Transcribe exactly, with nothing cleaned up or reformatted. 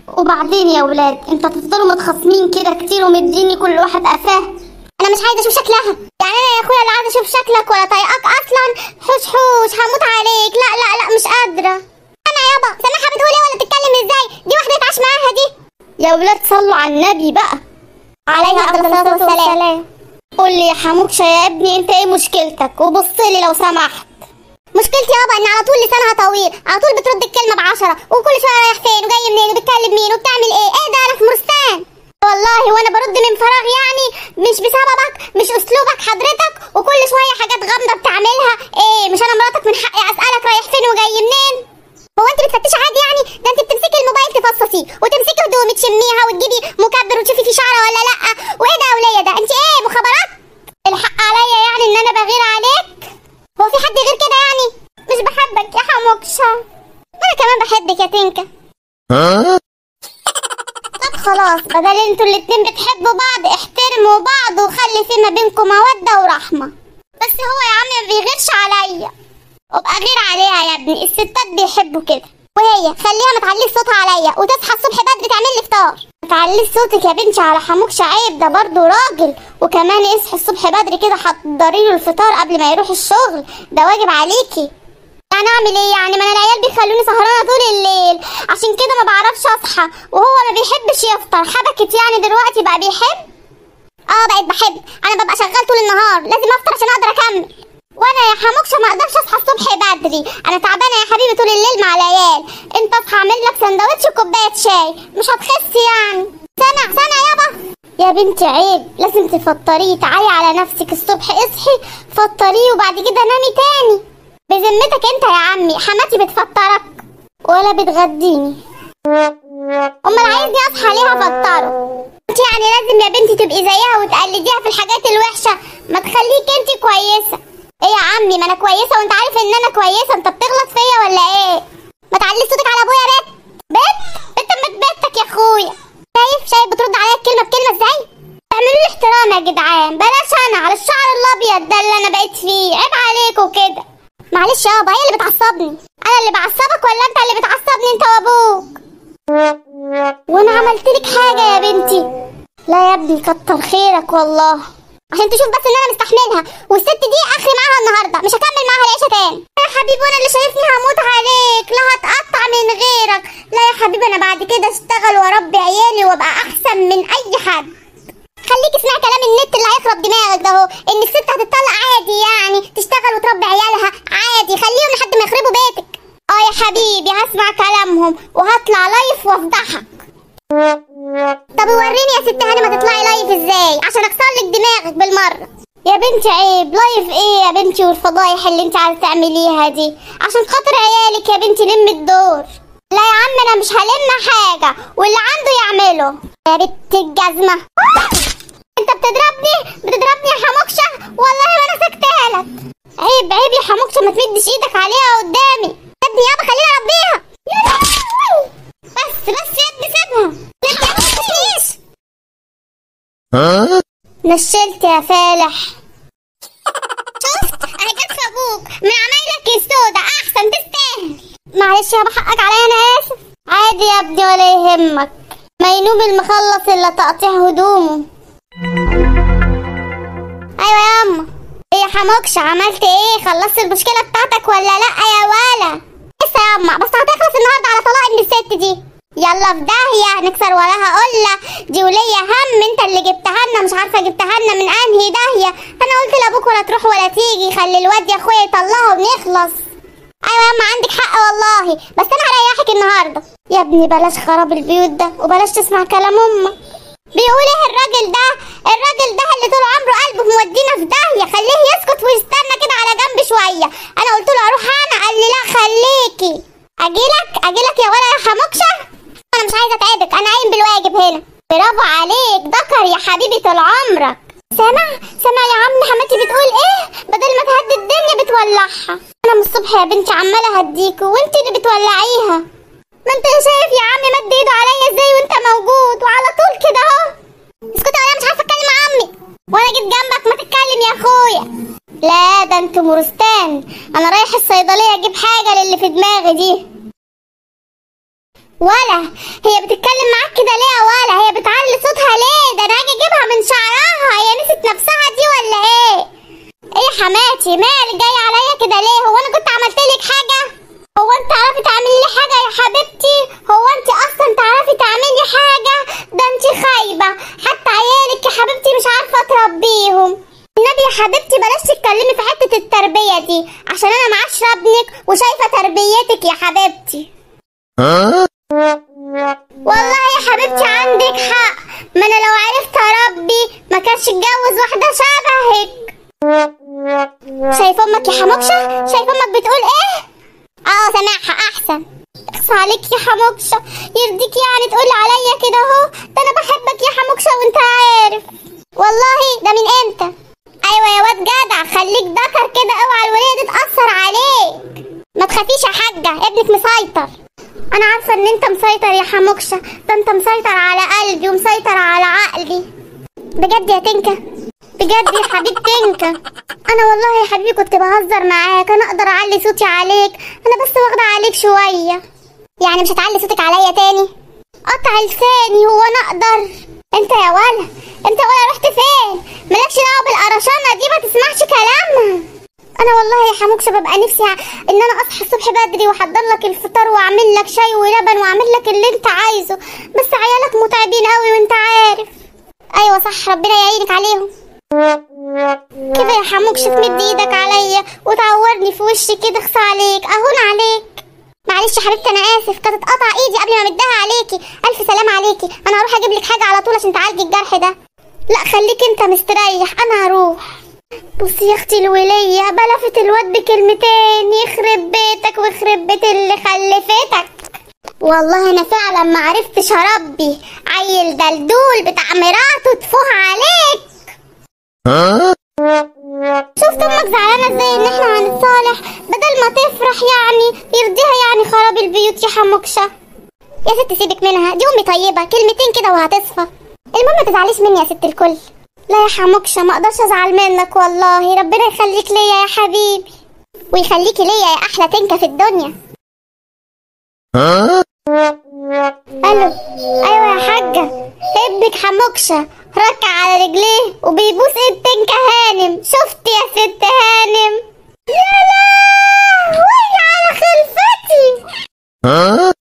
وبعدين يا ولاد انتوا تفضلوا متخاصمين كده كتير ومديني كل واحد قفاه؟ انا مش عايزه اشوف شكلها. يعني انا يا اخويا لا عايزه اشوف شكلك ولا طايقاك اصلا. حوش حوش هموت عليك. لا لا لا مش قادره. انا يابا سامعها بتقول ايه ولا بتتكلم ازاي؟ دي واحده يتعاش معاها دي. يا ولاد صلوا على النبي بقى عليه افضل الصلاه والسلام. قول لي يا حموكشه يا ابني انت ايه مشكلتك؟ وبص لي لو سمحت. مشكلتي يابا ان على طول لسانها طويل، على طول بترد الكلمه بعشره، وكل شويه رايح فين وجاي منين وبتكلم مين وبتعمل ايه؟ ايه ده انا في مرستان والله وانا برد من فراغ يعني، مش بسببك، مش اسلوبك حضرتك، وكل شويه حاجات غامضه بتعملها. ايه مش انا مراتك من حقي اسالك رايح فين وجاي منين؟ هو انت بتفتشي عادي يعني؟ ده انت بتمسكي الموبايل تفصصيه وتمسكي هدومي تشميها وتجيبي مكبر وتشوفي في شعره ولا لا. وايه ده يا وليه ده؟ انت ايه مخابرات؟ الحق عليا يعني ان انا بغير عليك؟ هو في حد غير كده يعني؟ مش بحبك يا حموكشه. وانا كمان بحبك يا تنكه. طب خلاص بدل انتوا الاتنين بتحبوا بعض احترموا بعض وخلي في ما بينكم موده ورحمه. بس هو يا عم ما بيغيرش عليا. وابقى غير عليها يا ابني، الستات بيحبوا كده. وهي خليها ما تعليش صوتها عليا وتصحى الصبح بدري تعمل لي فطار. ما تعليش صوتك يا بنتي على حموكشه عيب، ده برضه راجل. وكمان يصحي الصبح بدري كده حضري له الفطار قبل ما يروح الشغل، ده واجب عليكي. يعني اعمل ايه يعني؟ ما انا العيال بيخلوني سهرانه طول الليل عشان كده ما بعرفش اصحى، وهو ما بيحبش يفطر. حبكت يعني دلوقتي بقى بيحب؟ اه بقيت بحب. انا ببقى شغال طول النهار لازم افطر عشان اقدر اكمل. وانا يا حموكشه ما اقدرش اصحى الصبح بدري، انا تعبانه يا حبيبي طول الليل مع العيال. انت اصحى اعمل لك سندوتش وكوبايه شاي، مش هتخسي يعني. سامع سامع يابا؟ يا بنتي عيب، لازم تفطريه. تعالي على نفسك الصبح، اصحي فطريه وبعد كده نامي تاني. بذمتك انت يا عمي حماتي بتفطرك ولا بتغديني؟ امال عايزني اصحى ليه افطره؟ انت يعني لازم يا بنتي تبقي زيها وتقلديها في الحاجات الوحشه، ما تخليك انت كويسه. ايه يا عمي ما انا كويسه وانت عارف ان انا كويسه، انت بتغلط فيا ولا ايه؟ ما تعليش صوتك على ابويا يا بنت. بنت بنت بنت بنتك يا اخويا. شايف شايف بترد عليا الكلمه بكلمه ازاي؟ اعملوا لي احترام يا جدعان، بلاش انا على الشعر الابيض ده اللي انا بقيت فيه، عيب عليكوا كده. معلش يابا هي اللي بتعصبني. انا اللي بعصبك ولا انت اللي بتعصبني انت وابوك؟ وانا عملتلك حاجه يا بنتي؟ لا يا ابني كتر خيرك والله، عشان تشوف بس ان انا مستحملها، والست دي اخري معاها النهارده، مش هكمل معاها العيشه تاني. يا حبيبي وانا اللي شايفني هموت عليك، لا هتقطع من غيرك. لا يا حبيبي انا بعد كده اشتغل واربي عيالي وابقى احسن من اي حد. خليك اسمع كلام النت اللي هيخرب دماغك ده اهو، ان الست هتطلق عادي يعني، تشتغل وتربي عيالها عادي، خليهم لحد ما يخربوا بيتك. اه يا حبيبي هسمع كلامهم وهطلع لايف وافضحك. طب وريني يا ست هاني ما تطلعي لايف ازاي عشان اكسر لك دماغك بالمره. يا بنتي عيب، لايف ايه يا بنتي والفضايح اللي انت عايزه تعمليها دي؟ عشان خاطر عيالك يا بنتي لم الدور. لا يا عم انا مش هلم حاجه، واللي عنده يعمله. يا بنت الجزمه انت بتضربني بتضربني يا حموكشه والله وانا سكتها لك. عيب عيب يا حموكشه ما تمدش ايدك عليها قدامي. يا ابني يابا خليني اربيها. بس بس يا ابني سيبها. لا ما تمسكنيش. نشلت يا فالح. شفت انا جت في ابوك من عمايلك السودا، احسن تستاهل. معلش يابا حقك عليا انا اسف. عادي يا ابني ولا يهمك، ما ينوم المخلص الا تقطيع هدومه. ايوه يا اما. ايه يا حموكشه عملت ايه؟ خلصت المشكله بتاعتك ولا لا يا ولا؟ لسه يا اما، بس هتخلص النهارده على طلاق من الست دي. يلا في داهيه نكسر وراها قله، دي وليا هم انت اللي جبتها لنا، مش عارفه جبتها لنا من انهي داهيه. انا قلت لابوك ولا تروح ولا تيجي، خلي الواد يا اخويا يطلعه ونخلص. ايوه يا اما عندك حق والله، بس انا هريحك النهارده. يا ابني بلاش خراب البيوت ده وبلاش تسمع كلام امك. بيقول ايه الراجل ده؟ الراجل ده اللي طول عمره قلبه مودينا في داهيه، خليه يسكت ويستنى كده على جنب شويه. انا قلت له اروح انا، قال لي لا خليكي. اجيلك اجيلك يا ولا يا حموكشه؟ انا مش عايزه اتعبك، انا قايم بالواجب هنا. برافو عليك ذكر يا حبيبي طول عمرك. سامع سامع يا عم حماتي بتقول ايه؟ بدل ما تهدي الدنيا بتولعها. انا من الصبح يا بنتي عماله اهديكوا وانت اللي بتولعيها. ما انت شايف يا عمي مد ايده عليا ازاي وانت موجود وعلى طول كده اهو. اسكتي ولا مش عارفه اتكلم مع عمي، وانا جيت جنبك ما تتكلم يا اخويا. لا ده انت مرستان، انا رايح الصيدليه اجيب حاجه للي في دماغي دي. ولا هي بتتكلم معاك كده ليه يا ولا؟ هي بتعلي صوتها ليه؟ ده انا هاجي اجيبها من شعرها، هي نسيت نفسها دي ولا ايه؟ ايه يا حماتي مالك جايه عليا كده ليه؟ هو انا كنت عملت لك حاجه؟ هو انت تعرفي تعملي لي حاجه يا حبيبتي؟ هو انت اصلا تعرفي تعملي حاجه؟ ده انت خايبه، حتى عيالك يا حبيبتي مش عارفه تربيهم. النبي يا حبيبتي بلاش تتكلمي في حته التربيه دي، عشان انا معاشره ابنك وشايفه تربيتك يا حبيبتي. والله يا حبيبتي عندك حق، ما انا لو عرفت اربي ما كانش اتجوز واحده شبهك. شايفه امك يا حموكشه؟ شايفه امك بتقول ايه؟ اه سامعها احسن. اخص عليك يا حموكشه، يرضيك يعني تقولي عليا كده اهو؟ ده انا بحبك يا حموكشه وانت عارف. والله ده من امتى؟ ايوه يا واد جدع، خليك ذكر كده، اوعى الوليه دي تاثر عليك. ما تخافيش يا حاجه، ابنك مسيطر. انا عارفه ان انت مسيطر يا حموكشه، ده انت مسيطر على قلبي ومسيطر على عقلي. بجد يا تنكه؟ بجد يا حبيب تنكه؟ انا والله يا حبيبي كنت بهزر معاك، انا اقدر اعلي صوتي عليك، انا بس واخده عليك شويه. يعني مش هتعلي صوتك عليا تاني؟ قطع لساني، هو انا اقدر؟ انت يا ولا، انت ولا رحت فين؟ مالكش دعوه بالقرشانه دي، ما تسمعش كلامها. انا والله يا حموكشه ببقى نفسي ان انا اصحى الصبح بدري واحضر لك الفطار واعمل لك شاي ولبن واعمل لك اللي انت عايزه، بس عيالك متعبين قوي وانت عارف. ايوه صح، ربنا يعينك عليهم. كده يا حموكشه تمد ايدك عليا وتعورني في وشي كده، اخص عليك، اهون عليك. معلش يا حبيبتي انا اسف، كانت اتقطع ايدي قبل ما امدها عليكي. الف سلام عليكي، انا هروح اجيب لك حاجه على طول عشان تعالجي الجرح ده. لا خليك انت مستريح، انا هروح. بصي يا اختي الوليه بلفت الواد بكلمتين، يخرب بيتك ويخرب بيت اللي خلفتك. والله انا فعلا ما عرفتش اربي عيل دلدول بتاع مراته تفوه عليك. شفت امك زعلانه ازاي ان احنا هنتصالح؟ بدل ما تفرح يعني يرضيها يعني خراب البيوت يا حموكشه. يا ست سيبك منها، دي امي طيبه، كلمتين كده وهتصفى. المهم ما تزعليش مني يا ست الكل. لا يا حموكشه ما اقدرش ازعل منك والله، ربنا يخليك ليا يا حبيبي ويخليكي ليا يا احلى تنكه في الدنيا. الو ايوه يا حاجه، ابنك حموكشه ركع على رجليه وبيبوس ايد تنكه هانم. شفت يا ست هانم؟ يا لهوي على خلفتي.